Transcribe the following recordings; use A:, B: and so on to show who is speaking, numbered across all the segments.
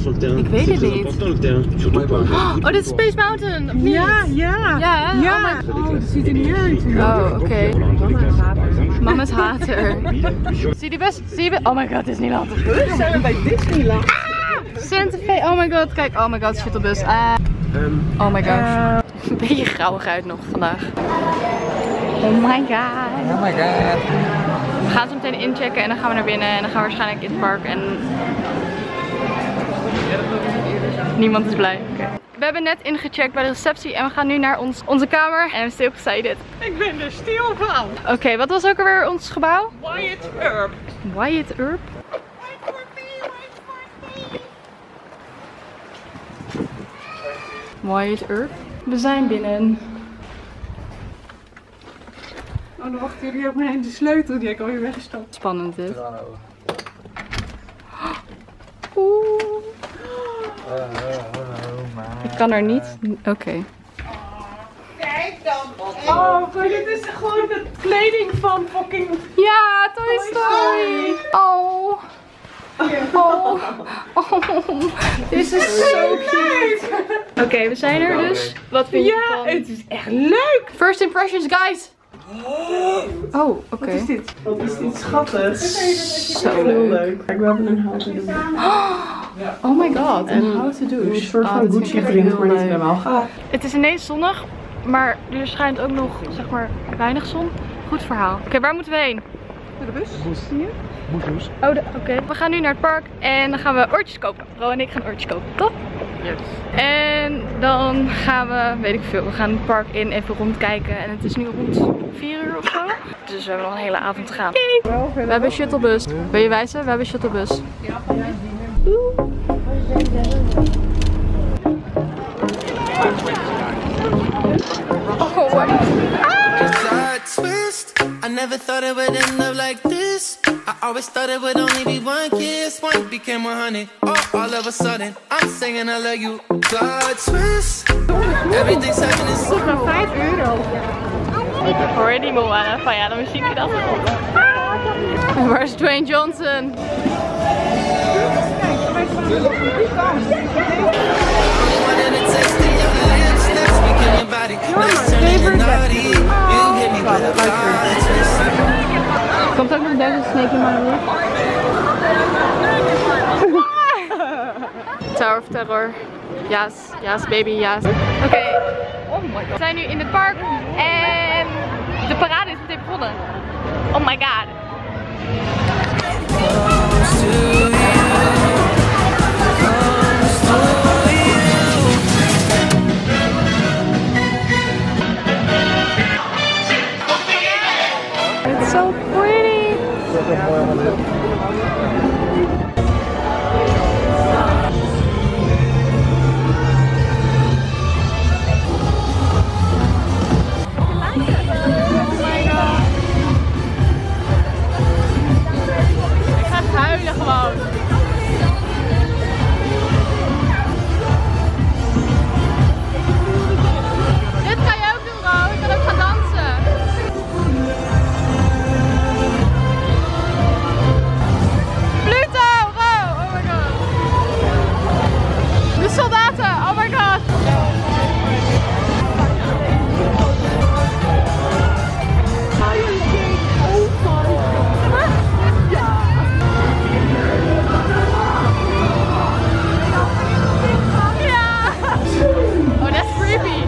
A: Ik weet het niet. Oh, dit is Space Mountain, of niet?
B: Ja.
A: Ja?
B: Oh, dat ziet er niet uit.
A: Oh, oké. Mama's hater. Zie je die bus? Zie je die bus? Oh my god, Disneyland.
B: Zijn we bij Disneyland?
A: Santa Fe, oh my god, kijk, oh my god, shuttlebus. Oh my gosh. Een beetje grauwig uit nog vandaag. Oh my god.
C: Oh my god.
A: We gaan zo meteen inchecken en dan gaan we naar binnen en dan gaan we waarschijnlijk in het park en... Niemand is blij. Okay. We hebben net ingecheckt bij de receptie en we gaan nu naar onze kamer en I'm still excited.
B: Ik ben er stil van.
A: Oké, wat was ook alweer ons gebouw?
B: Wyatt Earp.
A: Wyatt Earp? Wyatt Earp. We zijn binnen.
B: Oh, dan wachten jullie op mij de sleutel die ik alweer weggestopt.
A: Spannend dit. Oeh. Ik kan er niet. Oké.
B: Kijk dan. Oh, maar dit is gewoon de kleding van fucking...
A: Ja, Toy Story. Oh. Oh. Dit is zo cute. Oké, we zijn er dus. Wat vind je ervan?
B: Ja, het is echt leuk.
A: First impressions, guys. Oh, oké.
B: Wat is dit? Wat is dit schattig.
A: Zo
B: Heel
A: leuk.
B: leuk. Ik wil even een houten doen.
A: Oh my god, een houten douche.
B: Een soort van
A: dit vind
B: Gucci
A: ik echt
B: print,
A: heel
B: maar niet
A: leuk.
B: helemaal gaaf.
A: Het is ineens zonnig, maar er schijnt ook nog, zeg maar, weinig zon. Goed verhaal. Oké, waar moeten we heen?
B: De bus? Hier?
C: Moesloes.
A: Oh, oké. We gaan nu naar het park en dan gaan we oortjes kopen. Ro en ik gaan oortjes kopen, toch?
C: Yes.
A: En dan gaan we, weet ik veel, we gaan het park in even rondkijken. En het is nu rond 4 uur of zo. Dus we hebben nog een hele avond te gaan. We hebben een shuttlebus. Wil je wijzen? We hebben een shuttlebus. Oh, what?
D: I never thought it would end up like this. I always thought it would only be one kiss. One became 100. Oh, all of a sudden, I'm singing I love you. God twist. Everything's happening so.
A: Ik hoor die Moana van ja, de muziek in dat. Waar is Dwayne Johnson? Komt ook nog Devil Snake in mijn rug. Tower of Terror. Yes, yes baby, yes. Oké. Oh my god. We zijn nu in het park en de parade is meteen begonnen. Oh my god. It's so pretty. Ik ga huilen gewoon. Dit kan je ook doen, Ro. Ik kan ook gaan dansen. Pluto! Ro! Oh my god. De soldaten! Oh my god. Oh, that's creepy.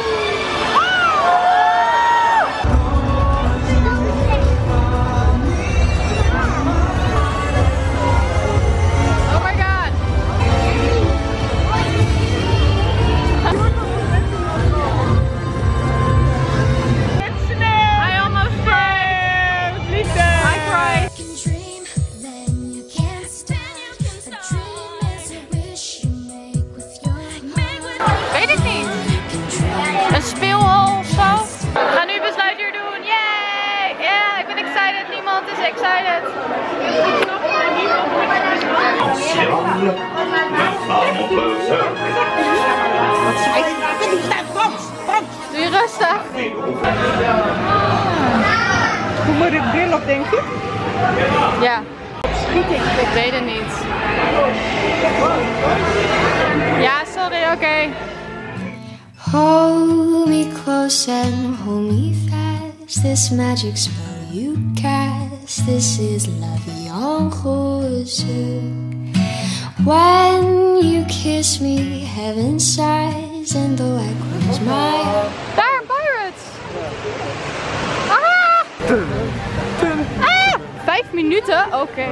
A: Oh my god. It's snow. I almost cried. I cried. Weet ik niet. Een speelhal of zo? We gaan nu besluitje doen. Yay! Ja, ik ben excited. Niemand is excited. Doe je rustig.
B: Hoe moet ik bril op, denk je?
A: Ja. Ik weet het niet.
C: Hold me close and hold me fast. This magic spell you cast. This is la vie en rose. When you kiss me, heaven sighs, and though I close my eyes.
A: Daar, pirates! Ah! Ah! 5 minuten? Oké.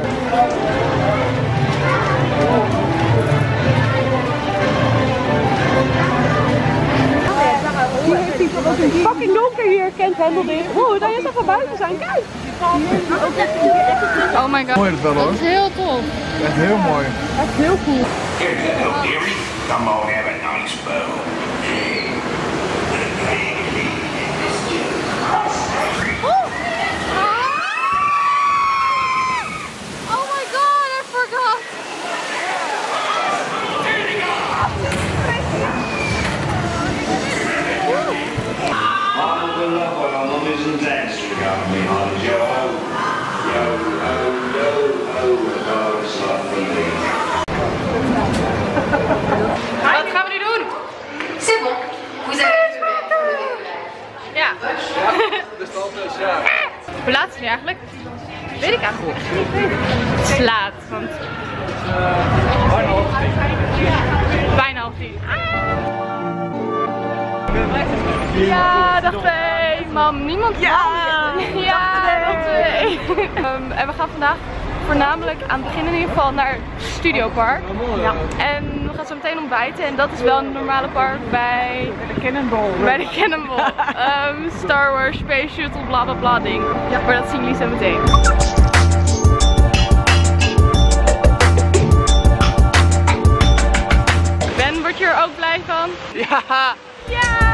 B: Fucking donker hier, kent Hendel dit. Wow, dat je toch wel buiten zijn, kijk!
A: Oh my god.
E: Mooi het wel hoor.
A: Dat is heel tof.
E: Echt heel mooi.
B: Echt heel cool.
F: Come on, have a nice bow.
A: Oh my god, I forgot.
F: I'm the love one on the losing dance to got me on yo yo it's not for me.
A: Wat gaan we nu doen?
G: C'est bon, vous avez
A: Ja.
E: Dus dat is ja.
A: Hoe laat is het nu eigenlijk? Weet ik eigenlijk niet. Het is laat, want... Bijna half 10. Ja, dag 2. Mam, niemand... Ja, dag 2. En we gaan vandaag voornamelijk aan het begin in ieder geval naar Studiopark. Ja. En we gaan zo meteen ontbijten en dat is wel een normale park bij
B: De Cannonball.
A: bij de Cannonball. Star Wars, Space Shuttle, bla bla bla ding. Ja. Maar dat zien jullie zo meteen. Ben, word je er ook blij van?
E: Ja!
A: Ja!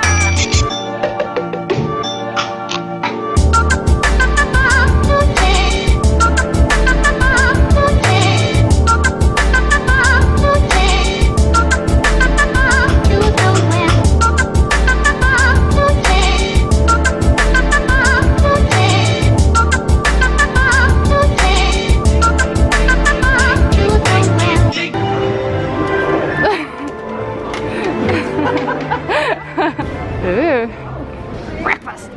A: Breakfast.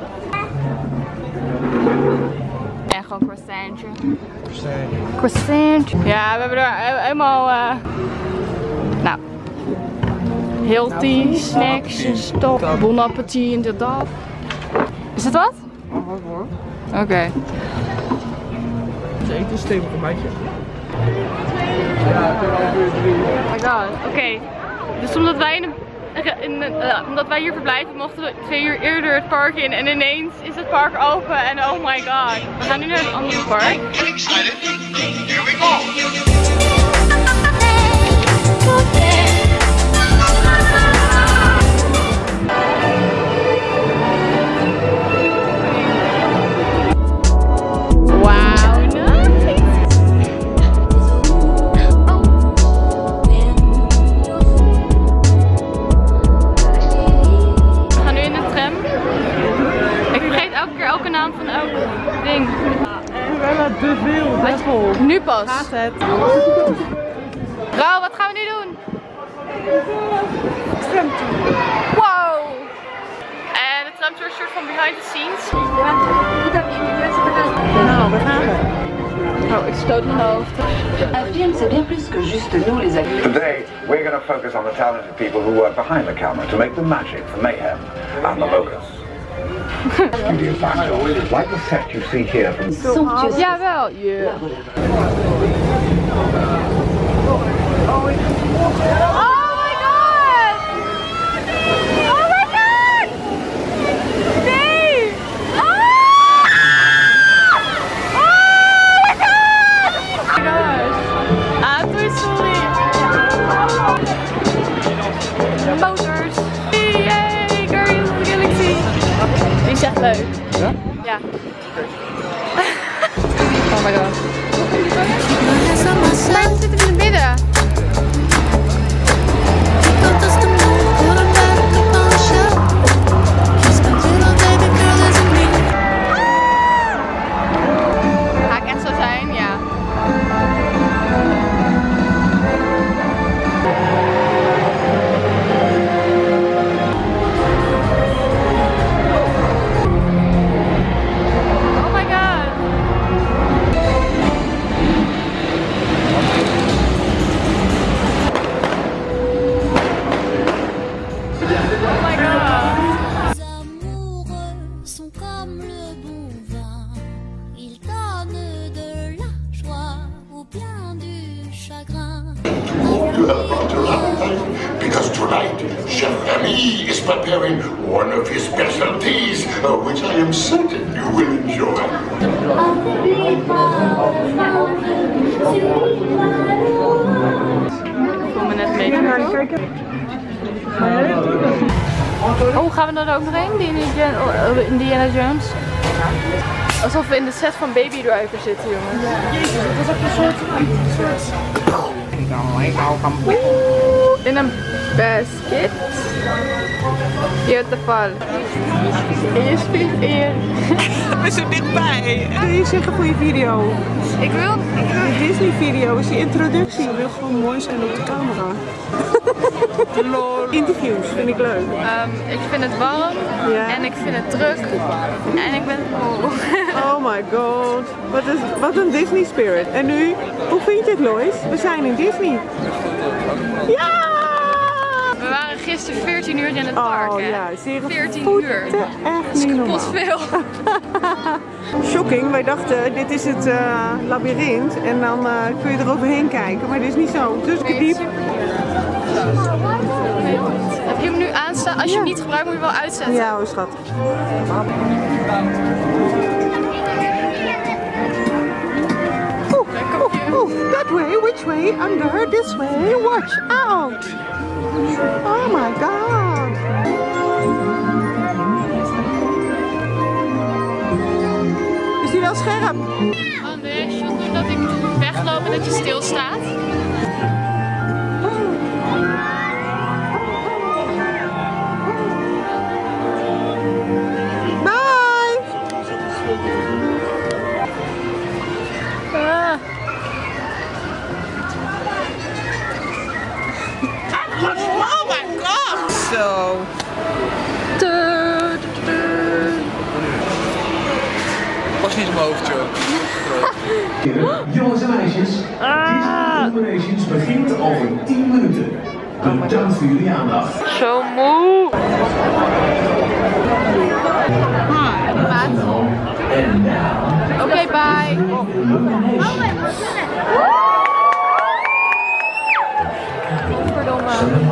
A: En gewoon croissantje. Croissantje. Ja, we hebben er helemaal nou, healthy snacks en stof. Bon appetit en dit dat. Is het wat? Oké.
E: Het eten is stevig een beetje.
A: Oh my god. Oké. Dus omdat wij omdat wij hier verblijven, mochten we 2 uur eerder het park in en ineens is het park open en oh my god. We gaan nu naar een andere park. Wauw, nice! Elke naam van elk ding.
B: Wel te veel, best wel.
A: Nu pas.
B: Gaat het.
A: Rouw, wat gaan we nu doen?
B: Tramtour.
A: Wow! En de tramtour is een soort van behind the scenes.
B: Nou, we gaan er.
A: Oh, ik stoot mijn hoofd.
G: Un film, c'est bien plus que juste nous les acteurs.
H: Today, we're going to focus on the talented people who work behind the camera to make the magic for Mayhem and the Locust. Studio Factor, like the set you see here from...
G: Somptueuse.
A: Jawel, yeah. Oh my god! Oh my god! Nee! Oh! Oh my god! Oh my gosh! Ah, Toy Story! Motors! Yay! Guardians of the Galaxy! Die is echt leuk.
E: Ja?
A: Ja. Oh my god. Maar we zitten in het midden. Ga ik echt zo zijn? Ja.
I: preparing one of his specialties, which I am certain you will enjoy.
A: Ik voel me net mee. Oh, gaan we er ook nog heen? Die Indiana Jones? Alsof we in de set van Baby Driver zitten, jongens.
B: Jezus, dat was ook een soort...
A: In een basket. Beautiful. En je springt in.
B: We zijn dichtbij. Wat wil je zeggen voor je video?
A: Ik wil...
B: De Disney video is je introductie. Je wil gewoon mooi zijn op de camera. Interviews vind ik leuk.
A: Ik vind het warm.
B: Ja.
A: En ik vind het druk. En ik ben moe.
B: Oh my god. Wat een Disney spirit. En nu, hoe vind je het, Lois? We zijn in Disney. Ja!
A: We waren gisteren 14 uur in het park, hè?
B: Ja,
A: 14 uur.
B: Echt niet normaal.
A: Veel.
B: Shocking, wij dachten dit is het labyrint en dan kun je er overheen kijken, maar dit is niet zo. Dus diep.
A: Heb je hem nu aanstaan? Als je hem niet gebruikt moet je hem wel uitzetten.
B: Ja hoor, schat. Oh, that way, which way? Under, this way, watch out! Oh my god! Is die wel scherp?
A: André, shot doen dat ik wegloop en dat je stilstaat.
B: Bye! Oh my god! Zo.
E: Pas niet in mijn hoofd, joh.
J: Jongens en meisjes, Disney Illuminations begint over 10 minuten. Bedankt voor jullie aandacht.
A: Zo moe. Oké, bye. Verdomme.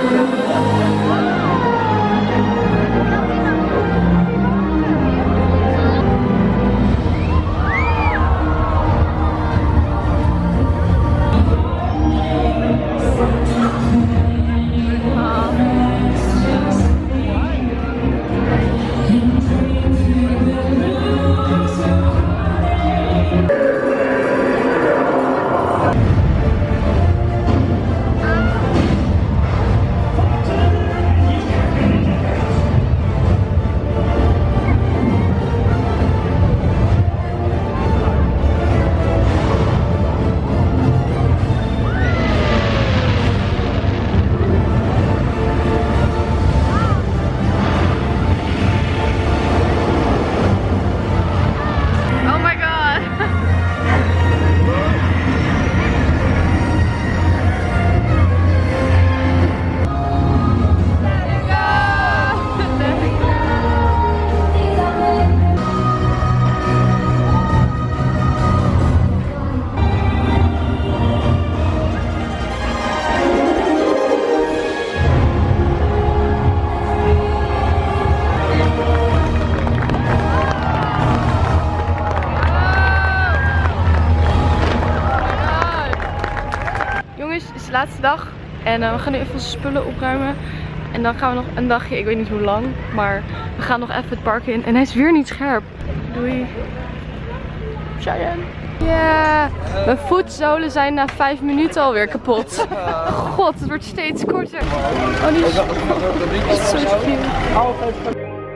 A: De laatste dag en we gaan nu even onze spullen opruimen en dan gaan we nog een dagje, ik weet niet hoe lang, maar we gaan nog even het park in en hij is weer niet scherp. Doei. Cheyenne. Ja, mijn voetzolen zijn na 5 minuten alweer kapot. God, het wordt steeds korter. Oh, die is zo cute.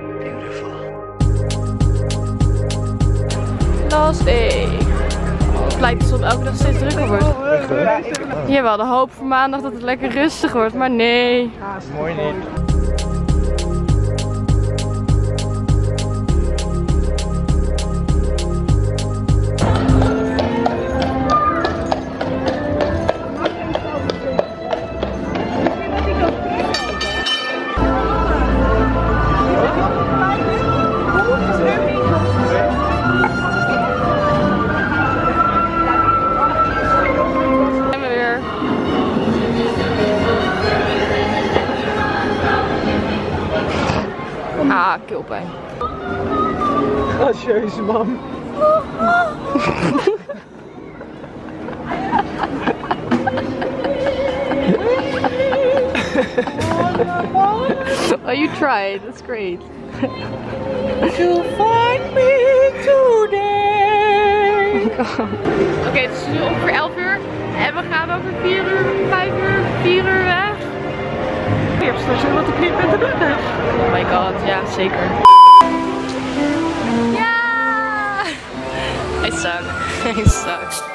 A: Last day. Het lijkt alsof elke dag steeds drukker wordt. Ja, we hadden hoop voor maandag dat het lekker rustig wordt, maar nee.
E: Mooi niet.
A: Ah, keelpijn.
B: Gracieus, man.
A: Oh, you tried. That's great.
B: To find me today.
A: Oké, het is nu ongeveer 11 uur. En we gaan over 4 uur, 5 uur, 4 uur weg.
B: Je hebt straks weer wat te knippen en te drukken.
A: Oh my god, ja, zeker. Ja! I suck. I suck.